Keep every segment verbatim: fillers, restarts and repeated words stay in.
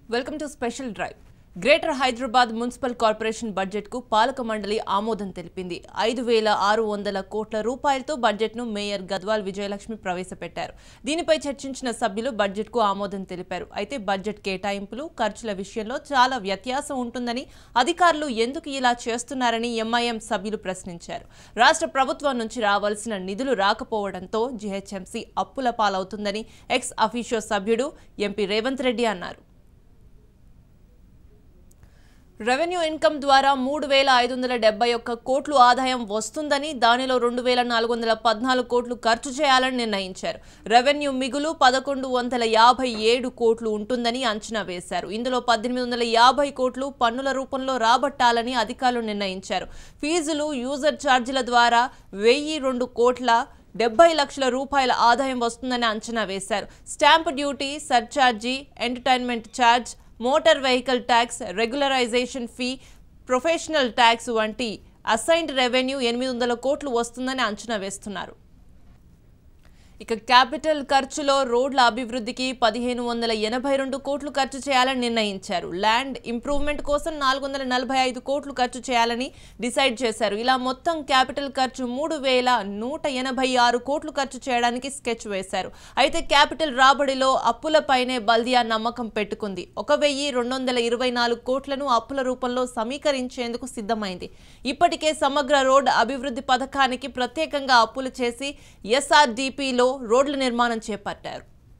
Welcome to special drive. Greater Hyderabad municipal corporation budget కు పాలక మండలి ఆమోదం తెలిపింది. ఐదు వేల ఆరు వందల కోట్ల రూపాయలతో బడ్జెట్ ను మేయర్ గద్వాల్ విజయలక్ష్మి ప్రవేశపెట్టారు. దీనిపై చర్చించిన సభ్యులు బడ్జెట్ కు ఆమోదం తెలిపారు. అయితే బడ్జెట్ కేటాయింపులు, ఖర్చుల విషయంలో చాలా వ్యత్యాసం ఉంటుందని, అధికారులు ఎందుకు ఇలా చేస్తున్నారని ఎంఐఎం సభ్యులు ప్రశ్నించారు. రాష్ట్ర ప్రభుత్వం నుంచి రావాల్సిన నిధులు రాకపోవడంతో జీహెచ్ఎంసీ అప్పుల పాలవుతుందని ఎక్స్ అఫీషియో సభ్యుడు ఎంపీ రేవంత్ రెడ్డి అన్నారు. రెవెన్యూ ఇన్కమ్ ద్వారా మూడు వేల ఐదు వందల డెబ్బై ఒక్క కోట్లు ఆదాయం వస్తుందని, దానిలో రెండు వేల నాలుగు వందల పద్నాలుగు కోట్లు ఖర్చు చేయాలని నిర్ణయించారు. రెవెన్యూ మిగులు పదకొండు వందల యాభై ఏడు కోట్లు ఉంటుందని అంచనా వేశారు. ఇందులో పద్దెనిమిది వందల యాభై కోట్లు పన్నుల రూపంలో రాబట్టాలని అధికారులు నిర్ణయించారు. ఫీజులు, యూజర్ ఛార్జీల ద్వారా వెయ్యి రెండు కోట్ల డెబ్బై లక్షల రూపాయల ఆదాయం వస్తుందని అంచనా వేశారు. స్టాంపు డ్యూటీ, సర్ఛార్జీ, entertainment charge, motor vehicle tax, regularization fee, professional tax వంటి అసైన్డ్ రెవెన్యూ ఎనిమిది వందల కోట్లు వస్తుందని అంచనా వేస్తున్నారు. ఇక క్యాపిటల్ ఖర్చులో రోడ్ల అభివృద్ధికి పదిహేను వందల ఎనభై రెండు కోట్లు ఖర్చు చేయాలని నిర్ణయించారు. ల్యాండ్ ఇంప్రూవ్మెంట్ కోసం నాలుగు వందల నలభై ఐదు కోట్లు ఖర్చు చేయాలని డిసైడ్ చేశారు. ఇలా మొత్తం క్యాపిటల్ ఖర్చు మూడు వేల నూట ఎనభై ఆరు కోట్లు ఖర్చు చేయడానికి స్కెచ్ వేశారు. అయితే క్యాపిటల్ రాబడిలో అప్పులపైనే బల్దియా నమ్మకం పెట్టుకుంది. ఒక వెయ్యి రెండు వందల ఇరవై నాలుగు కోట్లను అప్పుల రూపంలో సమీకరించేందుకు సిద్ధమైంది. ఇప్పటికే సమగ్ర రోడ్ అభివృద్ధి పథకానికి ప్రత్యేకంగా అప్పులు చేసి ఎస్ఆర్డిపిలో రోడ్ల నిర్మాణం చేపట్టారు.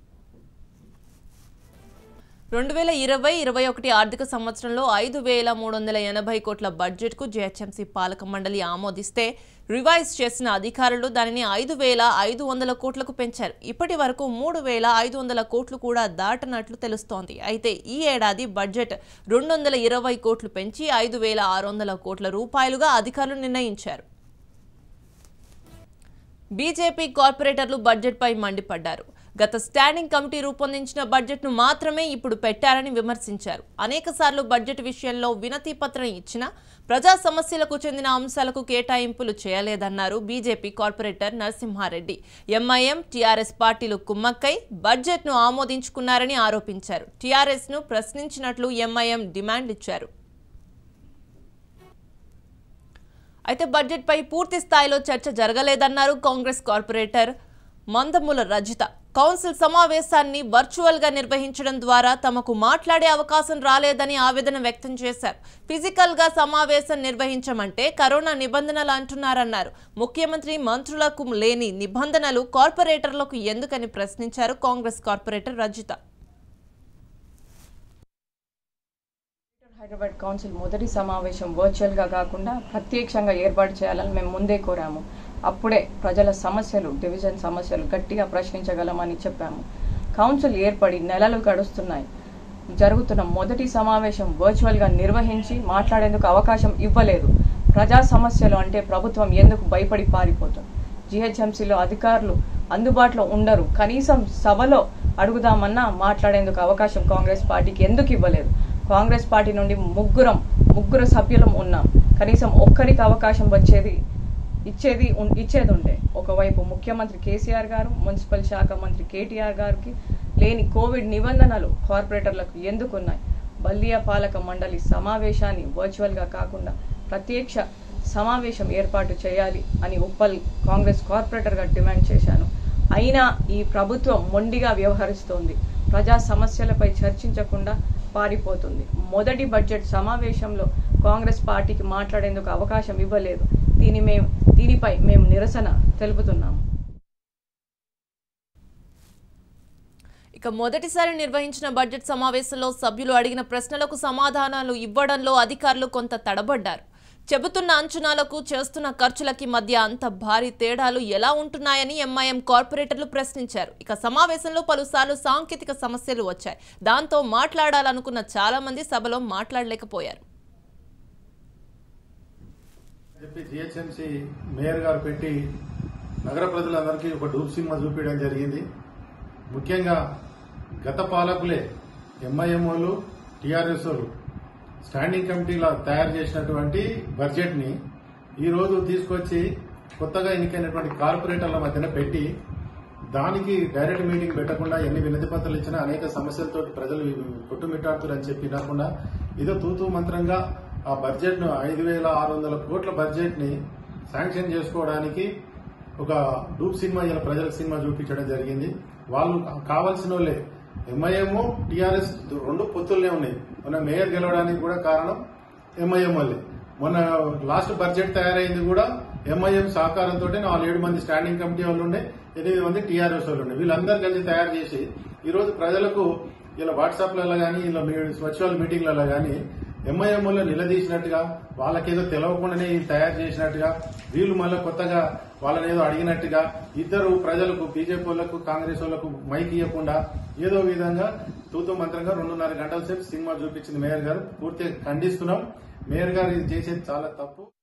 రెండు వేల ఇరవై ఇరవై ఒకటి ఆర్థిక సంవత్సరంలో ఐదు వేల మూడు వందల ఎనభై కోట్ల బడ్జెట్ కు జీహెచ్ఎంసీ పాలక మండలి ఆమోదిస్తే, రివైజ్ చేసిన అధికారులు దానిని ఐదు వేల ఐదు వందల కోట్లకు పెంచారు. ఇప్పటి వరకు మూడు వేల ఐదు వందల కోట్లు కూడా దాటనట్లు తెలుస్తోంది. అయితే ఈ ఏడాది బడ్జెట్ రెండు వందల ఇరవై కోట్లు పెంచి ఐదు వేల ఆరు వందల కోట్ల రూపాయలుగా అధికారులు నిర్ణయించారు. బీజేపీ కార్పొరేటర్లు బడ్జెట్ పై మండిపడ్డారు. గత స్టాండింగ్ కమిటీ రూపొందించిన బడ్జెట్ ను మాత్రమే ఇప్పుడు పెట్టారని విమర్శించారు. అనేక సార్లు బడ్జెట్ విషయంలో వినతి పత్రం ఇచ్చినా ప్రజా సమస్యలకు చెందిన అంశాలకు కేటాయింపులు చేయలేదన్నారు BJP corporator Narasimha Reddy. MIM, TRS పార్టీలు కుమ్మక్కై బడ్జెట్ ను ఆమోదించుకున్నారని ఆరోపించారు. టీఆర్ఎస్ ను ప్రశ్నించినట్లు ఎంఐఎం డిమాండ్ ఇచ్చారు. అయితే బడ్జెట్ పై పూర్తి స్థాయిలో చర్చ జరగలేదన్నారు కాంగ్రెస్ కార్పొరేటర్ మందముల రజిత. కౌన్సిల్ సమావేశాన్ని వర్చువల్ గా నిర్వహించడం ద్వారా తమకు మాట్లాడే అవకాశం రాలేదని ఆవేదన వ్యక్తం చేశారు. ఫిజికల్ గా సమావేశం నిర్వహించమంటే కరోనా నిబంధనలు అంటున్నారన్నారు. ముఖ్యమంత్రి, మంత్రులకు లేని నిబంధనలు కార్పొరేటర్లకు ఎందుకని ప్రశ్నించారు కాంగ్రెస్ కార్పొరేటర్ రజిత. హైదరాబాద్ కౌన్సిల్ మొదటి సమావేశం వర్చువల్గా కాకుండా ప్రత్యక్షంగా ఏర్పాటు చేయాలని మేము ముందే కోరాము. అప్పుడే ప్రజల సమస్యలు, డివిజన్ సమస్యలు గట్టిగా ప్రశ్నించగలమని చెప్పాము. కౌన్సిల్ ఏర్పడి నెలలు గడుస్తున్నాయి. జరుగుతున్న మొదటి సమావేశం వర్చువల్గా నిర్వహించి మాట్లాడేందుకు అవకాశం ఇవ్వలేదు. ప్రజా సమస్యలు అంటే ప్రభుత్వం ఎందుకు భయపడి పారిపోతుంది? జీహెచ్ఎంసీలో అధికారులు అందుబాటులో ఉండరు. కనీసం సభలో అడుగుదామన్నా మాట్లాడేందుకు అవకాశం కాంగ్రెస్ పార్టీకి ఎందుకు ఇవ్వలేదు? కాంగ్రెస్ పార్టీ నుండి ముగ్గురం ముగ్గురు సభ్యులం ఉన్నాం. కనీసం ఒక్కరికి అవకాశం వచ్చేది ఇచ్చేది ఇచ్చేది ఉండే. ఒకవైపు ముఖ్యమంత్రి కేసీఆర్ గారు, మున్సిపల్ శాఖ మంత్రి కేటీఆర్ గారికి లేని కోవిడ్ నిబంధనలు కార్పొరేటర్లకు ఎందుకున్నాయి? బల్దియా పాలక మండలి సమావేశాన్ని వర్చువల్గా కాకుండా ప్రత్యక్ష సమావేశం ఏర్పాటు చేయాలి అని ఉప్పల్ కాంగ్రెస్ కార్పొరేటర్గా డిమాండ్ చేశాను. అయినా ఈ ప్రభుత్వం మొండిగా వ్యవహరిస్తోంది. ప్రజా సమస్యలపై చర్చించకుండా పారిపోతుంది. మొదటి బడ్జెట్ సమావేశంలో కాంగ్రెస్ పార్టీకి మాట్లాడేందుకు అవకాశం ఇవ్వలేదు. దీని మేము దీనిపై మేము నిరసన తెలుపుతున్నాము. ఇక మొదటిసారి నిర్వహించిన బడ్జెట్ సమావేశంలో సభ్యులు అడిగిన ప్రశ్నలకు సమాధానాలు ఇవ్వడంలో అధికారులు కొంత తడబడ్డారు. చెబుతున్న అంచనాలకు చేస్తున్న ఖర్చులకి మధ్య అంత భారీ తేడాలు ఎలా ఉంటున్నాయని ఎంఐఎం కార్పొరేటర్లు ప్రశ్నించారు. ఇక సమావేశంలో పలుసార్లు సాంకేతిక సమస్యలు వచ్చాయి. దాంతో మాట్లాడాలనుకున్న చాలా మంది సభలో మాట్లాడలేకపోయారు. జీహెచ్ఎంసీ మేయర్ గారు పెట్టి నగర ప్రజలందరికీ ఒక డూబ్ సినిమా చూపించడం జరిగింది. ముఖ్యంగా గత పాలకులే ఎంఐఎం వాళ్ళు, టీఆర్ఎస్ వాళ్ళు స్టాండింగ్ కమిటీలో తయారు చేసినటువంటి బడ్జెట్ ని ఈ రోజు తీసుకొచ్చి కొత్తగా ఎన్నికైనటువంటి కార్పొరేటర్ల మధ్యన పెట్టి దానికి డైరెక్ట్ మీటింగ్ పెట్టకుండా ఎన్ని వినతి పత్రాలు ఇచ్చినా అనేక సమస్యలతో ప్రజలు కొట్టుమిట్టాడుతారని చెప్పి వినకుండా ఏదో తూతూ మంత్రంగా ఆ బడ్జెట్ ను ఐదు వేల ఆరు వందల కోట్ల బడ్జెట్ ని శాంక్షన్ చేసుకోవడానికి ఒక డూప్ సినిమా ఇలా ప్రజల సినిమా చూపించడం జరిగింది. వాళ్ళు కావాల్సిన వాళ్ళే ఎంఐఎం టీఆర్ఎస్ రెండు పొత్తుల్నే ఉన్నాయి. మొన్న మేయర్ గెలవడానికి కూడా కారణం ఎంఐఎం వాళ్ళే. మొన్న లాస్ట్ బడ్జెట్ తయారైంది కూడా ఎంఐఎం సహకారంతో నాలుగు ఏడు మంది స్టాండింగ్ కమిటీ వాళ్ళు ఉండే, ఎనిమిది మంది టీఆర్ఎస్ వాళ్ళు ఉండే. వీళ్ళందరూ కలిసి తయారు చేసి ఈ రోజు ప్రజలకు ఇలా వాట్సాప్లలో గానీ ఇలా వర్చువల్ మీటింగ్లలో గానీ ఎంఐఎంలో నిలదీసినట్టుగా వాళ్ళకేదో తెలవకుండానే తయారు చేసినట్టుగా వీళ్ళు మళ్ళీ కొత్తగా వాళ్ళని ఏదో అడిగినట్టుగా ఇద్దరు ప్రజలకు బీజేపీ వాళ్ళకు కాంగ్రెస్ వాళ్లకు మైక్ ఇవ్వకుండా ఏదో విధంగా తూతూ మంత్రంగా రెండున్నర గంటల సేపు సినిమా చూపించింది మేయర్ గారు. పూర్తిగా ఖండిస్తున్నాం. మేయర్ గారు ఇది చేసేది చాలా తప్పు.